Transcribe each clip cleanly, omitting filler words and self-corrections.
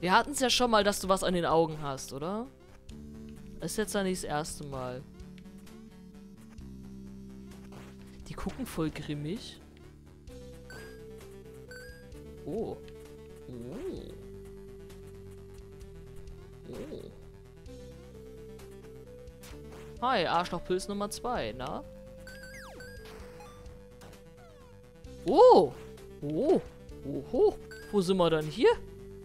Wir hatten es ja schon mal, dass du was an den Augen hast, oder? Das ist jetzt ja nicht das erste Mal. Die gucken voll grimmig. Oh. Oh. Oh. Hi, Arschlochpilz Nummer 2, na? Oh! Oh! Oho! Wo sind wir dann hier?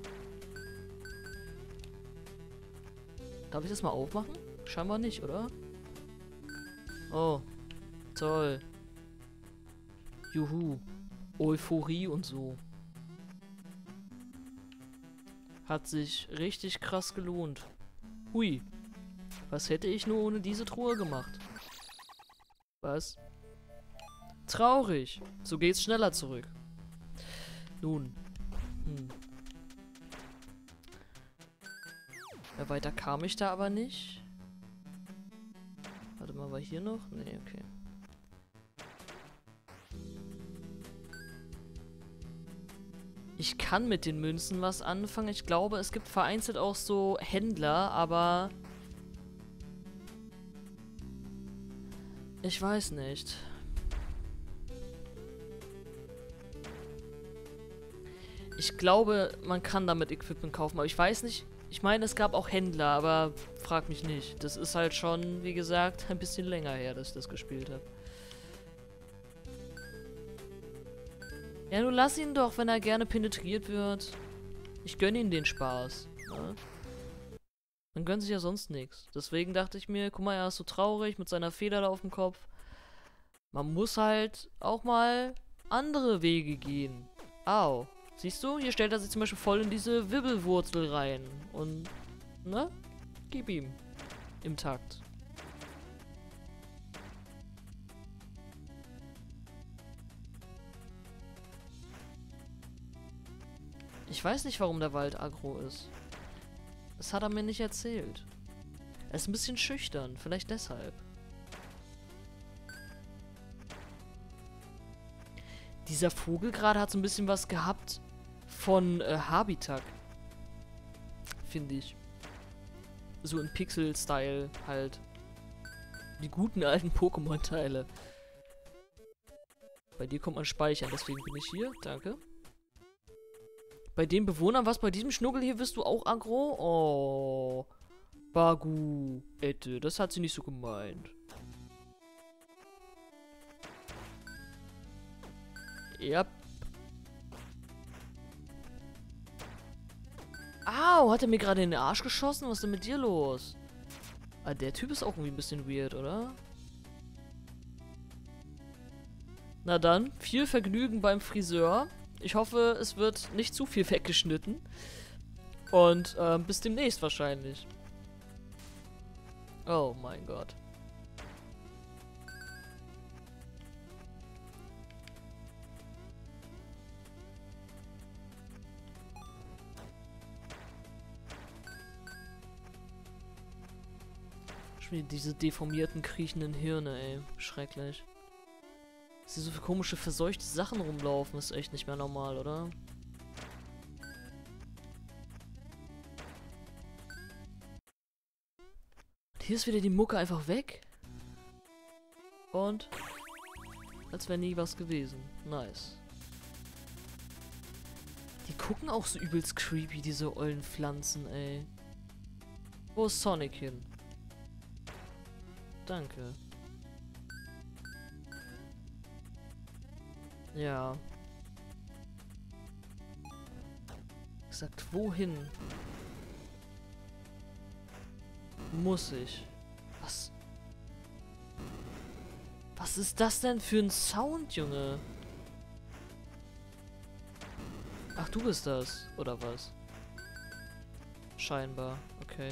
Darf ich das mal aufmachen? Scheinbar nicht, oder? Oh. Toll. Juhu. Euphorie und so. Hat sich richtig krass gelohnt. Hui. Was hätte ich nur ohne diese Truhe gemacht? Was? Traurig. So geht's schneller zurück. Nun. Ja, weiter kam ich da aber nicht. Warte mal, war hier noch? Nee, okay. Ich kann mit den Münzen was anfangen. Ich glaube, es gibt vereinzelt auch so Händler, aber... Ich weiß nicht. Ich glaube, man kann damit Equipment kaufen, aber ich weiß nicht. Ich meine, es gab auch Händler, aber frag mich nicht. Das ist halt schon, wie gesagt, ein bisschen länger her, dass ich das gespielt habe. Ja, du lass ihn doch, wenn er gerne penetriert wird. Ich gönne ihm den Spaß. Ne? Man gönnt sich ja sonst nichts. Deswegen dachte ich mir, guck mal, er ist so traurig mit seiner Feder da auf dem Kopf. Man muss halt auch mal andere Wege gehen. Au. Siehst du? Hier stellt er sich zum Beispiel voll in diese Wirbelwurzel rein. Und, ne? Gib ihm. Im Takt. Ich weiß nicht, warum der Wald aggro ist. Das hat er mir nicht erzählt. Er ist ein bisschen schüchtern. Vielleicht deshalb. Dieser Vogel gerade hat so ein bisschen was gehabt von Habitat. Finde ich. So in Pixel-Style halt. Die guten alten Pokémon-Teile. Bei dir kommt man speichern, deswegen bin ich hier. Danke. Bei den Bewohnern, was? Bei diesem Schnuggel hier wirst du auch aggro? Oh. Bagu. Ette, das hat sie nicht so gemeint. Ja. Au, hat er mir gerade in den Arsch geschossen? Was ist denn mit dir los? Ah, der Typ ist auch irgendwie ein bisschen weird, oder? Na dann, viel Vergnügen beim Friseur. Ich hoffe, es wird nicht zu viel weggeschnitten. Und bis demnächst wahrscheinlich. Oh mein Gott. Schon wieder diese deformierten, kriechenden Hirne, ey. Schrecklich. Dass hier so viele komische, verseuchte Sachen rumlaufen, ist echt nicht mehr normal, oder? Und hier ist wieder die Mucke einfach weg. Und als wäre nie was gewesen. Nice. Die gucken auch so übelst creepy, diese ollen Pflanzen, ey. Wo ist Sonic hin? Danke. Ja. Gesagt, wohin? Muss ich? Was? Was ist das denn für ein Sound, Junge? Ach, du bist das, oder was? Scheinbar, okay.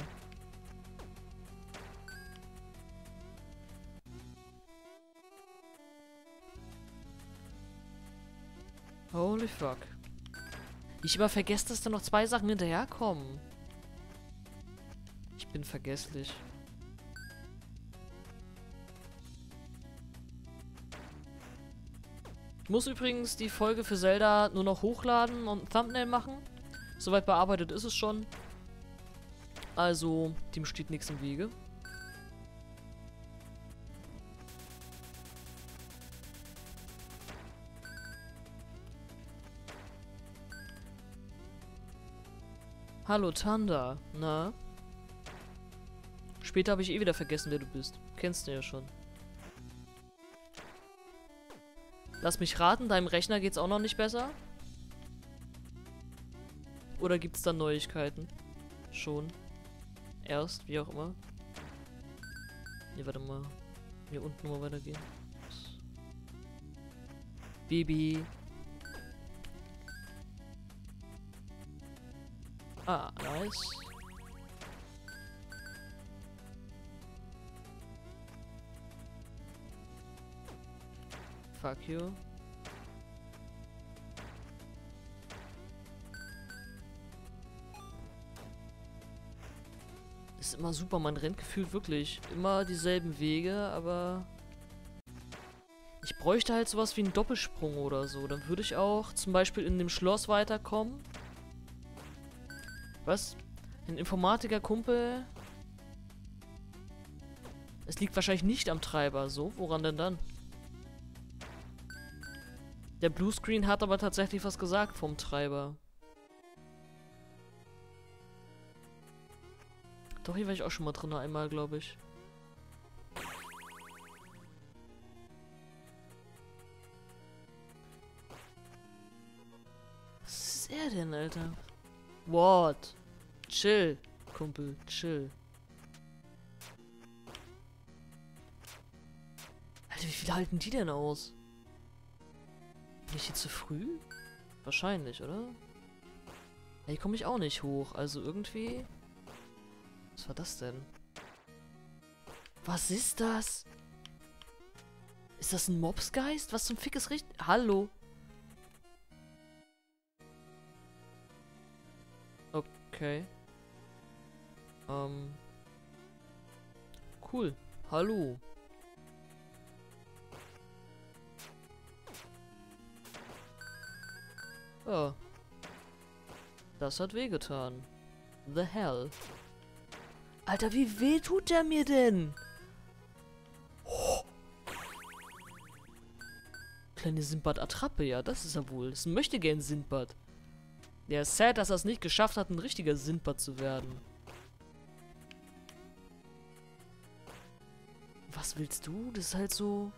Holy fuck. Ich immer vergesse, dass da noch 2 Sachen hinterherkommen. Ich bin vergesslich. Ich muss übrigens die Folge für Zelda nur noch hochladen und ein Thumbnail machen. Soweit bearbeitet ist es schon. Also, dem steht nichts im Wege. Hallo Tanda, na? Später habe ich eh wieder vergessen, wer du bist. Kennst du ja schon. Lass mich raten, deinem Rechner geht's auch noch nicht besser? Oder gibt's da Neuigkeiten? Schon. Erst, wie auch immer. Ne, warte mal. Hier unten mal weitergehen. Baby. Ah, nice. Fuck you. Ist immer super, man rennt gefühlt wirklich immer dieselben Wege, aber ich bräuchte halt sowas wie einen Doppelsprung oder so. Dann würde ich auch zum Beispiel in dem Schloss weiterkommen. Was? Ein Informatiker-Kumpel? Es liegt wahrscheinlich nicht am Treiber, so. Woran denn dann? Der Bluescreen hat aber tatsächlich was gesagt vom Treiber. Doch, hier war ich auch schon mal drin, einmal, glaube ich. Was ist er denn, Alter? What? Chill, Kumpel, chill. Alter, wie viel halten die denn aus? Bin ich hier zu früh? Wahrscheinlich, oder? Ja, hier komme ich auch nicht hoch, also irgendwie... Was war das denn? Was ist das? Ist das ein Mobsgeist? Was zum Fick ist richtig... Hallo? Okay. Cool. Hallo. Ja. Das hat wehgetan. The hell. Alter, wie weh tut der mir denn? Oh. Kleine Sindbad-Attrappe, ja, das ist er wohl. Das ist ein Möchtegern-Sindbad. Ja, sad, dass er es nicht geschafft hat, ein richtiger Sindbad zu werden. Was willst du? Das ist halt so...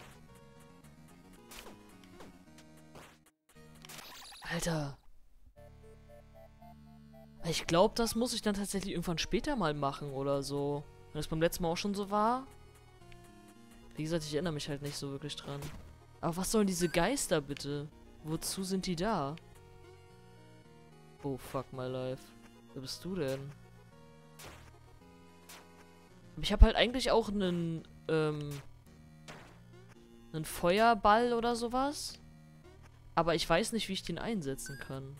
Alter. Ich glaube, das muss ich dann tatsächlich irgendwann später mal machen oder so. Wenn das beim letzten Mal auch schon so war. Wie gesagt, ich erinnere mich halt nicht so wirklich dran. Aber was sollen diese Geister bitte? Wozu sind die da? Oh, fuck my life. Wer bist du denn? Ich habe halt eigentlich auch einen Feuerball oder sowas. Aber ich weiß nicht, wie ich den einsetzen kann.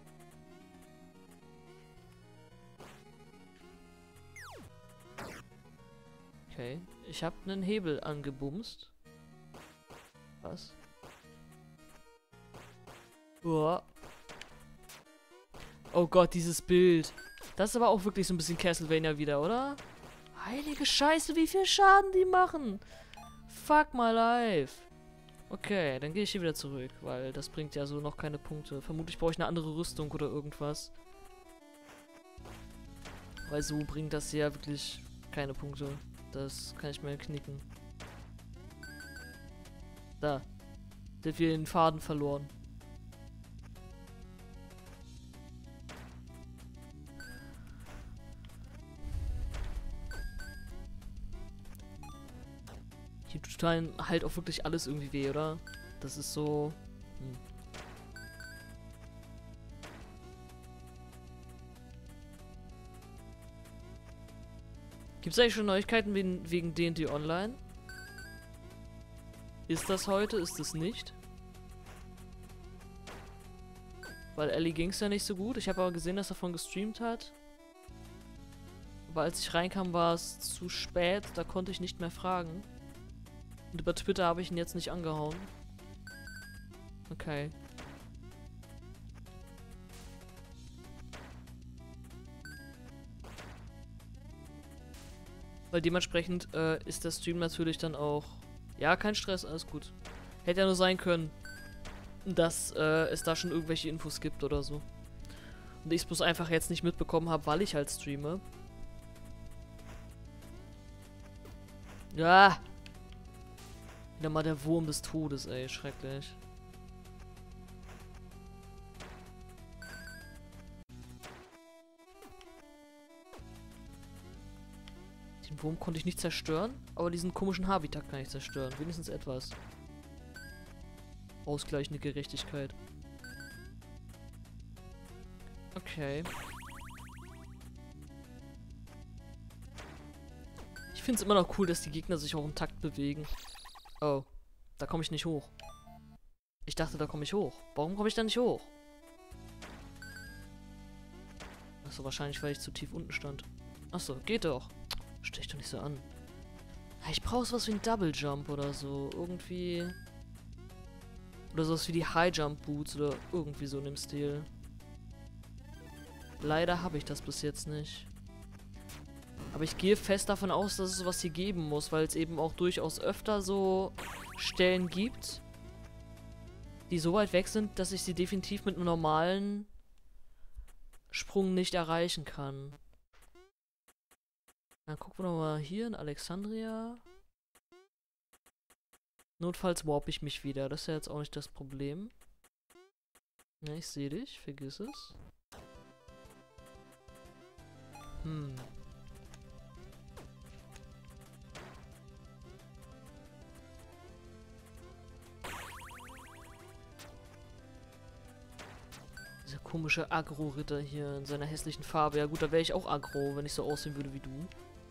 Okay. Ich habe einen Hebel angebumst. Was? Uah. Oh Gott, dieses Bild. Das ist aber auch wirklich so ein bisschen Castlevania wieder, oder? Heilige Scheiße, wie viel Schaden die machen. Fuck my life. Okay, dann gehe ich hier wieder zurück, weil das bringt ja so noch keine Punkte. Vermutlich brauche ich eine andere Rüstung oder irgendwas. Weil so bringt das ja wirklich keine Punkte. Das kann ich mir knicken. Da. Der hat wieder den Faden verloren. Hier tut einem halt auch wirklich alles irgendwie weh, oder? Das ist so... Gibt es eigentlich schon Neuigkeiten wegen D&D Online? Ist das heute? Ist es nicht? Weil Ellie ging es ja nicht so gut. Ich habe aber gesehen, dass er davon gestreamt hat. Aber als ich reinkam, war es zu spät. Da konnte ich nicht mehr fragen. Und über Twitter habe ich ihn jetzt nicht angehauen. Okay. Weil dementsprechend ist der Stream natürlich dann auch... Ja, kein Stress, alles gut. Hätte ja nur sein können, dass es da schon irgendwelche Infos gibt oder so. Und ich es bloß einfach jetzt nicht mitbekommen habe, weil ich halt streame. Ja! Wieder mal der Wurm des Todes, ey. Schrecklich. Den Wurm konnte ich nicht zerstören, aber diesen komischen Habitat kann ich zerstören. Wenigstens etwas. Ausgleichende Gerechtigkeit. Okay. Ich finde es immer noch cool, dass die Gegner sich auch im Takt bewegen. Oh, da komme ich nicht hoch. Ich dachte, da komme ich hoch. Warum komme ich da nicht hoch? Achso, wahrscheinlich, weil ich zu tief unten stand. Achso, geht doch. Stell dich doch nicht so an. Ich brauche sowas wie ein Double Jump oder so. Irgendwie. Oder sowas wie die High Jump Boots oder irgendwie so in dem Stil. Leider habe ich das bis jetzt nicht. Aber ich gehe fest davon aus, dass es sowas hier geben muss, weil es eben auch durchaus öfter so Stellen gibt, die so weit weg sind, dass ich sie definitiv mit einem normalen Sprung nicht erreichen kann. Dann gucken wir nochmal hier in Alexandria. Notfalls warp ich mich wieder. Das ist ja jetzt auch nicht das Problem. Ja, ich sehe dich. Vergiss es. Dieser komische Agro-Ritter hier in seiner hässlichen Farbe. Ja gut, da wäre ich auch Agro, wenn ich so aussehen würde wie du.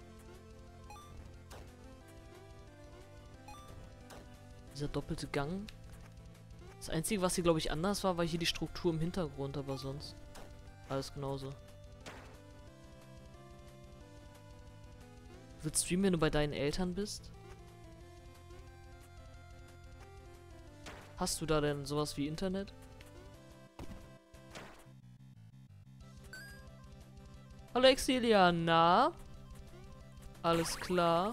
Dieser doppelte Gang. Das Einzige, was hier, glaube ich, anders war hier die Struktur im Hintergrund, aber sonst alles genauso. Willst du streamen, wenn du bei deinen Eltern bist? Hast du da denn sowas wie Internet? Hallo Exilia, na? Alles klar.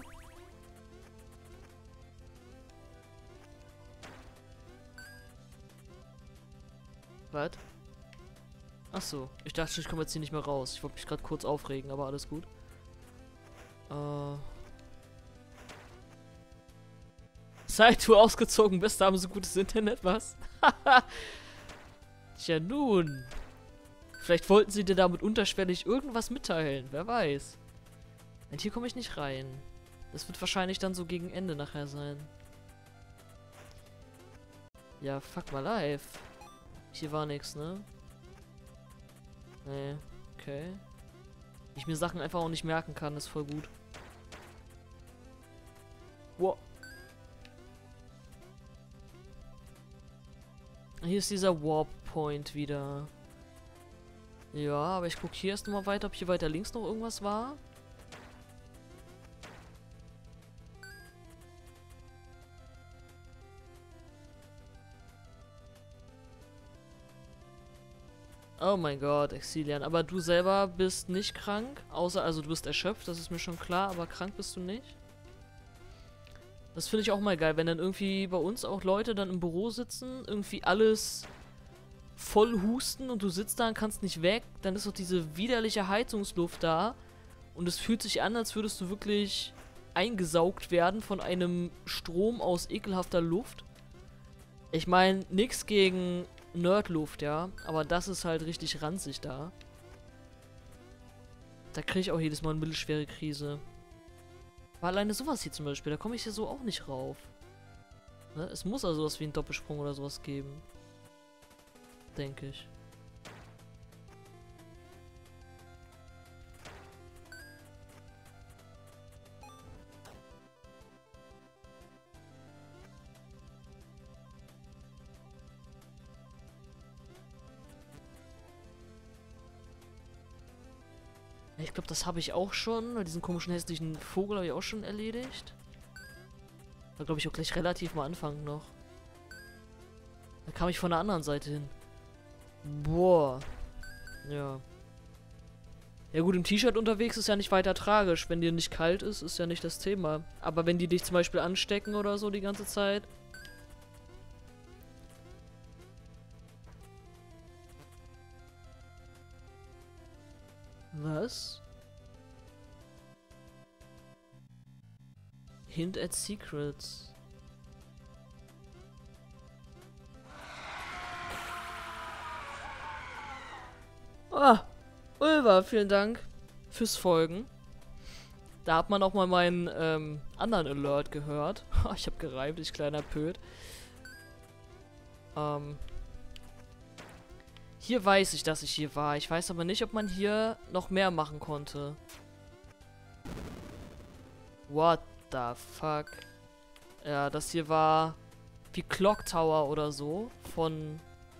Was? Achso, ich dachte, ich komme jetzt hier nicht mehr raus. Ich wollte mich gerade kurz aufregen, aber alles gut. Seit du ausgezogen bist, haben sie gutes Internet, was? Tja, nun. Vielleicht wollten sie dir damit unterschwellig irgendwas mitteilen, wer weiß. Und hier komme ich nicht rein. Das wird wahrscheinlich dann so gegen Ende nachher sein. Ja, fuck mal live. Hier war nichts, ne? Nee, okay. Ich mir Sachen einfach auch nicht merken kann, ist voll gut. Wow. Hier ist dieser Warp Point wieder. Ja, aber ich gucke hier erst mal weiter, ob hier weiter links noch irgendwas war. Oh mein Gott, Exilian. Aber du selber bist nicht krank. Außer, also du bist erschöpft, das ist mir schon klar, aber krank bist du nicht. Das finde ich auch mal geil, wenn dann irgendwie bei uns auch Leute dann im Büro sitzen, irgendwie alles voll husten und du sitzt da und kannst nicht weg, dann ist doch diese widerliche Heizungsluft da und es fühlt sich an, als würdest du wirklich eingesaugt werden von einem Strom aus ekelhafter Luft. Ich meine, nix gegen Nerdluft, ja, aber das ist halt richtig ranzig da. Da kriege ich auch jedes Mal eine mittelschwere Krise. Aber alleine sowas hier zum Beispiel, da komme ich hier so auch nicht rauf. Ne? Es muss also sowas wie einen Doppelsprung oder sowas geben. Denke ich. Ich glaube, das habe ich auch schon. Diesen komischen hässlichen Vogel habe ich auch schon erledigt. Da glaube ich auch gleich relativ am Anfang noch. Da kam ich von der anderen Seite hin. Boah. Ja. Ja gut, im T-Shirt unterwegs ist ja nicht weiter tragisch. Wenn dir nicht kalt ist, ist ja nicht das Thema. Aber wenn die dich zum Beispiel anstecken oder so die ganze Zeit. Was? Hint at Secrets. Ah, Ulva, vielen Dank fürs Folgen. Da hat man auch mal meinen anderen Alert gehört. Ich habe gereimt, ich kleiner Pöd. Hier weiß ich, dass ich hier war. Ich weiß aber nicht, ob man hier noch mehr machen konnte. What the fuck? Ja, das hier war wie Clock Tower oder so von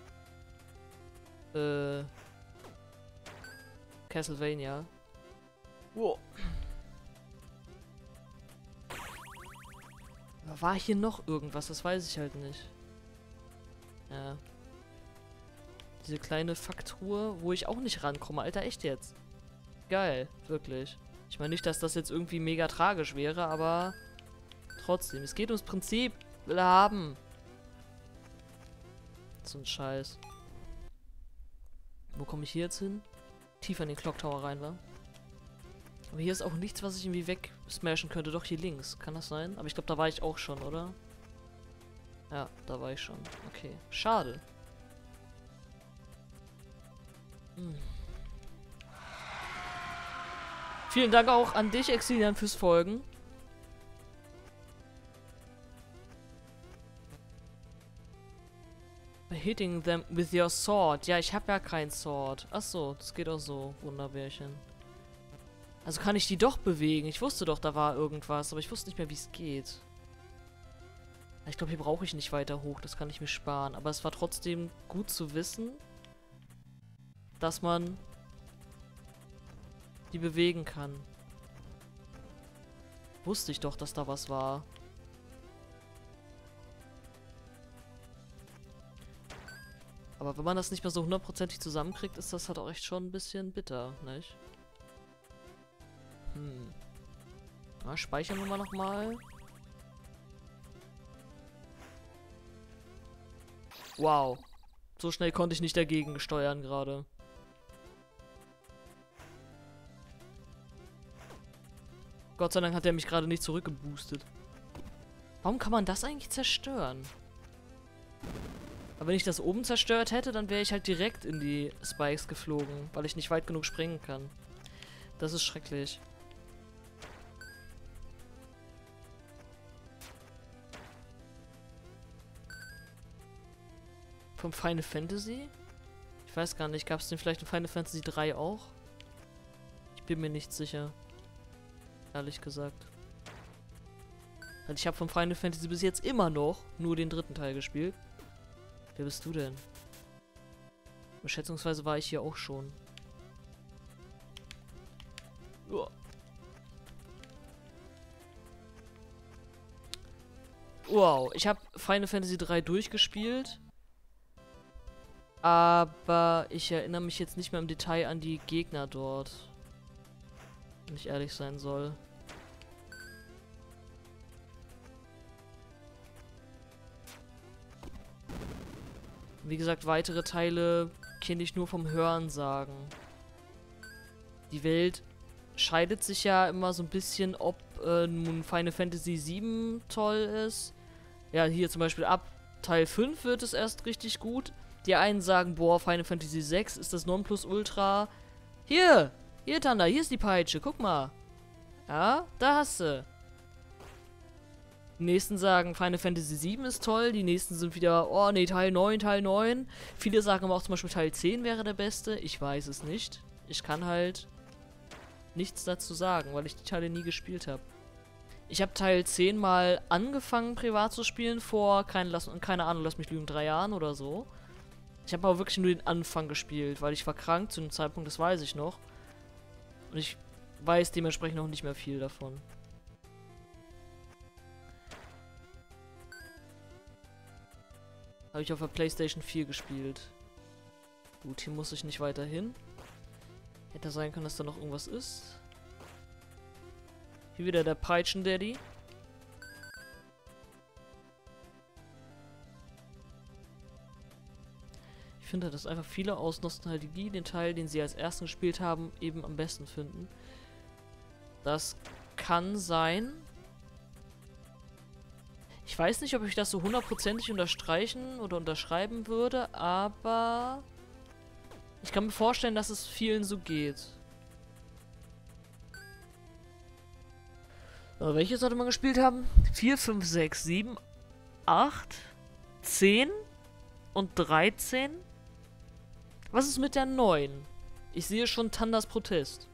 Castlevania. Wow. Aber war hier noch irgendwas? Das weiß ich halt nicht. Ja. Diese kleine Faktur, wo ich auch nicht rankomme. Alter, echt jetzt? Geil, wirklich. Ich meine nicht, dass das jetzt irgendwie mega tragisch wäre, aber trotzdem. Es geht ums Prinzip. Will er haben. So ein Scheiß. Wo komme ich hier jetzt hin? Tiefer in den Clock Tower rein, wa? Aber hier ist auch nichts, was ich irgendwie wegsmashen könnte. Doch, hier links. Kann das sein? Aber ich glaube, da war ich auch schon, oder? Ja, da war ich schon. Okay. Schade. Vielen Dank auch an dich, Exilian, fürs Folgen. Hitting them with your sword. Ja, ich habe ja kein Sword. Achso, das geht auch so, Wunderbärchen. Also kann ich die doch bewegen. Ich wusste doch, da war irgendwas, aber ich wusste nicht mehr, wie es geht. Ich glaube, hier brauche ich nicht weiter hoch. Das kann ich mir sparen. Aber es war trotzdem gut zu wissen, dass man die bewegen kann. Wusste ich doch, dass da was war. Aber wenn man das nicht mehr so hundertprozentig zusammenkriegt, ist das halt auch echt schon ein bisschen bitter, nicht? Na, speichern wir mal nochmal. Wow. So schnell konnte ich nicht dagegen steuern gerade. Gott sei Dank hat er mich gerade nicht zurückgeboostet. Warum kann man das eigentlich zerstören? Aber wenn ich das oben zerstört hätte, dann wäre ich halt direkt in die Spikes geflogen, weil ich nicht weit genug springen kann. Das ist schrecklich. Vom Final Fantasy? Ich weiß gar nicht, gab es den vielleicht in Final Fantasy 3 auch? Ich bin mir nicht sicher. Ehrlich gesagt. Also ich habe vom Final Fantasy bis jetzt immer noch nur den dritten Teil gespielt. Wer bist du denn? Schätzungsweise war ich hier auch schon. Uah. Wow, ich habe Final Fantasy 3 durchgespielt. Aber ich erinnere mich jetzt nicht mehr im Detail an die Gegner dort. Wenn ich ehrlich sein soll. Wie gesagt, weitere Teile kenne ich nur vom Hörensagen. Die Welt scheidet sich ja immer so ein bisschen, ob nun Final Fantasy 7 toll ist. Ja, hier zum Beispiel ab Teil 5 wird es erst richtig gut. Die einen sagen, boah, Final Fantasy 6 ist das Nonplusultra. Hier, Tanda, hier ist die Peitsche, guck mal. Ja, da hast du. Die nächsten sagen, Final Fantasy 7 ist toll. Die nächsten sind wieder, oh nee, Teil 9, Teil 9. Viele sagen aber auch zum Beispiel Teil 10 wäre der beste. Ich weiß es nicht. Ich kann halt nichts dazu sagen, weil ich die Teile nie gespielt habe. Ich habe Teil 10 mal angefangen privat zu spielen vor, keine Ahnung, lass mich lügen, 3 Jahren oder so. Ich habe aber wirklich nur den Anfang gespielt, weil ich war krank zu dem Zeitpunkt, das weiß ich noch. Und ich weiß dementsprechend noch nicht mehr viel davon. Habe ich auf der PlayStation 4 gespielt. Gut, hier muss ich nicht weiter hin. Hätte sein können, dass da noch irgendwas ist. Hier wieder der Peitschen-Daddy. Ich finde, dass einfach viele aus Nostalgie den Teil, den sie als ersten gespielt haben, eben am besten finden. Das kann sein. Ich weiß nicht, ob ich das so hundertprozentig unterstreichen oder unterschreiben würde, aber ich kann mir vorstellen, dass es vielen so geht. So, welche sollte man gespielt haben? 4, 5, 6, 7, 8, 10 und 13? Was ist mit der 9? Ich sehe schon Tandas Protest.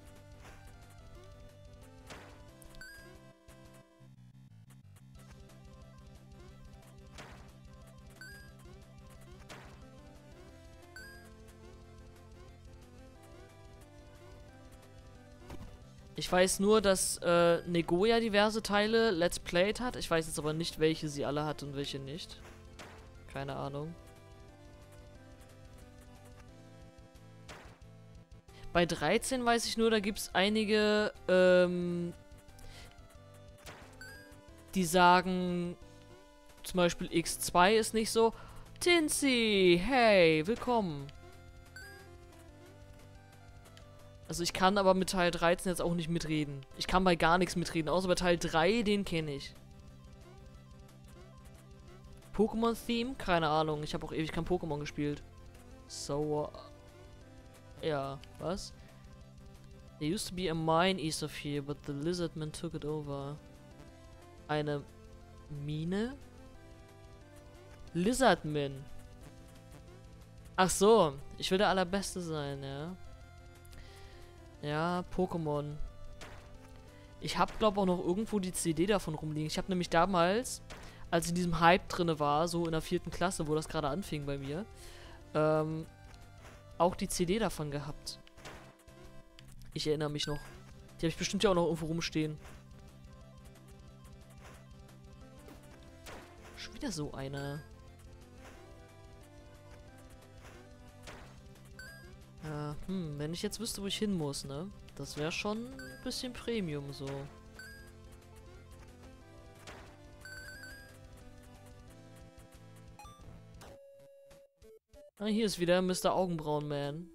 Ich weiß nur, dass Negoya diverse Teile Let's Played hat. Ich weiß jetzt aber nicht, welche sie alle hat und welche nicht. Keine Ahnung. Bei 13 weiß ich nur, da gibt es einige, die sagen, zum Beispiel X2 ist nicht so, Tinsy, hey, willkommen. Also ich kann aber mit Teil 13 jetzt auch nicht mitreden. Ich kann bei gar nichts mitreden, außer bei Teil 3, den kenne ich. Pokémon-Theme? Keine Ahnung, ich habe auch ewig kein Pokémon gespielt. So, ja, was? There used to be a mine east of here, but the Lizardman took it over. Eine Mine? Lizardman. Ach so, ich will der Allerbeste sein, ja. Ja, Pokémon. Ich habe, glaube auch noch irgendwo die CD davon rumliegen. Ich habe nämlich damals, als ich in diesem Hype drinne war, so in der 4. Klasse, wo das gerade anfing bei mir, auch die CD davon gehabt. Ich erinnere mich noch. Die habe ich bestimmt ja auch noch irgendwo rumstehen. Schon wieder so eine. Ja, wenn ich jetzt wüsste, wo ich hin muss, ne? Das wäre schon ein bisschen Premium so. Ah, hier ist wieder Mr. Augenbrauen-Man.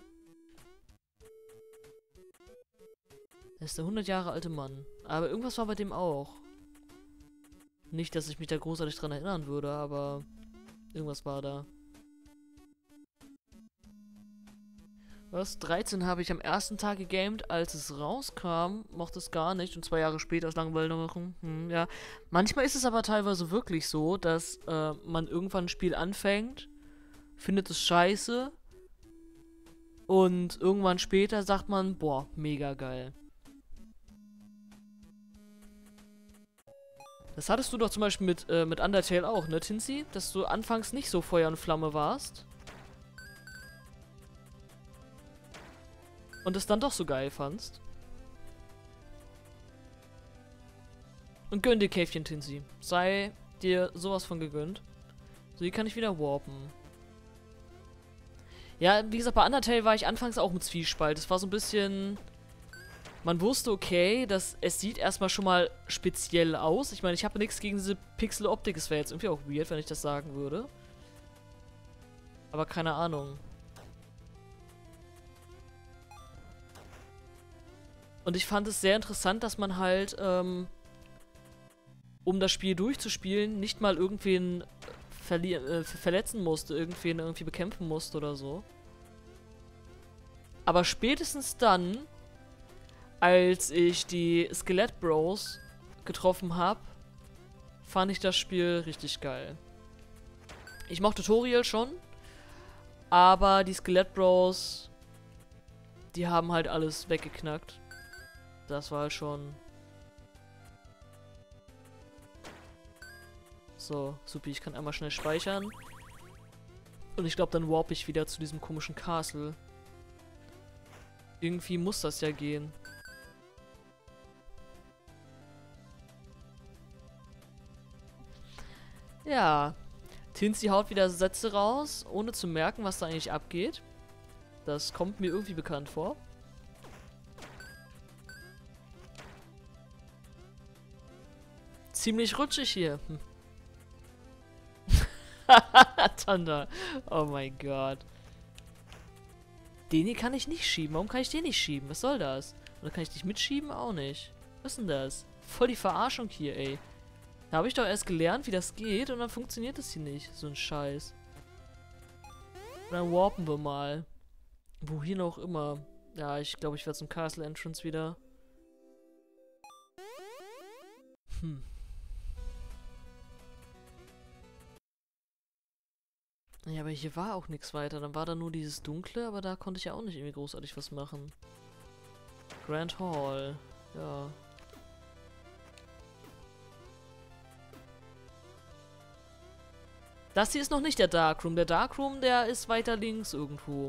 Er ist der 100 Jahre alte Mann. Aber irgendwas war bei dem auch. Nicht, dass ich mich da großartig dran erinnern würde, aber irgendwas war da. Was? 13 habe ich am ersten Tag gegamed, als es rauskam, mochte es gar nicht und 2 Jahre später aus Langeweile machen. Ja. Manchmal ist es aber teilweise wirklich so, dass man irgendwann ein Spiel anfängt, findet es scheiße und irgendwann später sagt man, boah, mega geil. Das hattest du doch zum Beispiel mit Undertale auch, ne, Tinsy? Dass du anfangs nicht so Feuer und Flamme warst. Und es dann doch so geil fandst. Und gönn dir Käfchen, Tinsy. Sei dir sowas von gegönnt. So, hier kann ich wieder warpen. Ja, wie gesagt, bei Undertale war ich anfangs auch mit Zwiespalt. Es war so ein bisschen... Man wusste, okay, es sieht erstmal schon mal speziell aus. Ich meine, ich habe nichts gegen diese Pixel-Optik. Es wäre jetzt irgendwie auch weird, wenn ich das sagen würde. Aber keine Ahnung. Und ich fand es sehr interessant, dass man halt, um das Spiel durchzuspielen, nicht mal irgendwen verletzen musste, irgendwen irgendwie bekämpfen musste oder so. Aber spätestens dann, als ich die Skelett Bros getroffen habe, fand ich das Spiel richtig geil. Ich mochte Tutorial schon, aber die Skelett Bros, die haben halt alles weggeknackt. Das war halt schon... So, super, ich kann einmal schnell speichern. Und ich glaube, dann warp ich wieder zu diesem komischen Castle. Irgendwie muss das ja gehen. Ja. Tinsy haut wieder Sätze raus, ohne zu merken, was da eigentlich abgeht. Das kommt mir irgendwie bekannt vor. Ziemlich rutschig hier. Hm. Thunder. Oh mein Gott. Den hier kann ich nicht schieben. Warum kann ich den nicht schieben? Was soll das? Oder kann ich dich mitschieben? Auch nicht. Was ist denn das? Voll die Verarschung hier, ey. Da habe ich doch erst gelernt, wie das geht und dann funktioniert das hier nicht. So ein Scheiß. Und dann warpen wir mal. Wohin auch immer. Ja, ich glaube, ich werde zum Castle Entrance wieder. Hm. Ja, aber hier war auch nichts weiter. Dann war da nur dieses Dunkle, aber da konnte ich ja auch nicht irgendwie großartig was machen. Grand Hall. Ja. Das hier ist noch nicht der Darkroom. Der Darkroom, der ist weiter links irgendwo.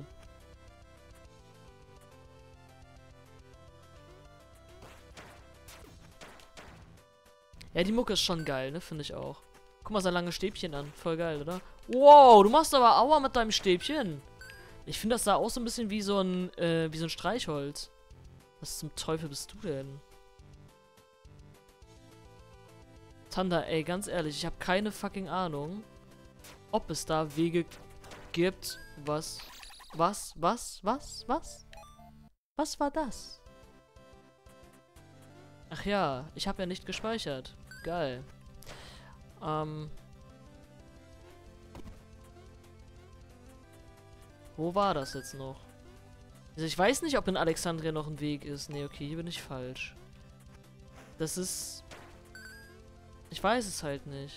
Ja, die Mucke ist schon geil, ne? Finde ich auch. Guck mal, sein langes Stäbchen an. Voll geil, oder? Wow, du machst aber Aua mit deinem Stäbchen. Ich finde, das sah auch so ein bisschen wie so ein Streichholz. Was zum Teufel bist du denn? Thunder, ey, ganz ehrlich, ich habe keine fucking Ahnung, ob es da Wege gibt. Was war das? Ach ja, ich habe ja nicht gespeichert. Geil. Wo war das jetzt noch? Also ich weiß nicht, ob in Alexandria noch ein Weg ist. Nee, okay, hier bin ich falsch. Das ist... Ich weiß es halt nicht.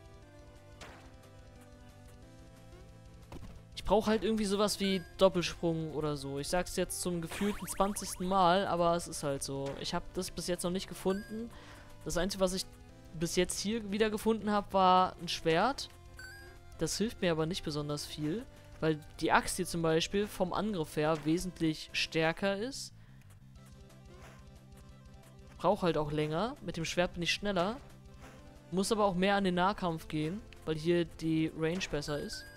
Ich brauche halt irgendwie sowas wie Doppelsprung oder so. Ich sag's jetzt zum gefühlten 20. Mal, aber es ist halt so. Ich habe das bis jetzt noch nicht gefunden. Das Einzige, was ich bis jetzt hier wieder gefunden habe, war ein Schwert. Das hilft mir aber nicht besonders viel, weil die Axt hier zum Beispiel vom Angriff her wesentlich stärker ist. Brauche halt auch länger. Mit dem Schwert bin ich schneller. Muss aber auch mehr an den Nahkampf gehen, weil hier die Range besser ist.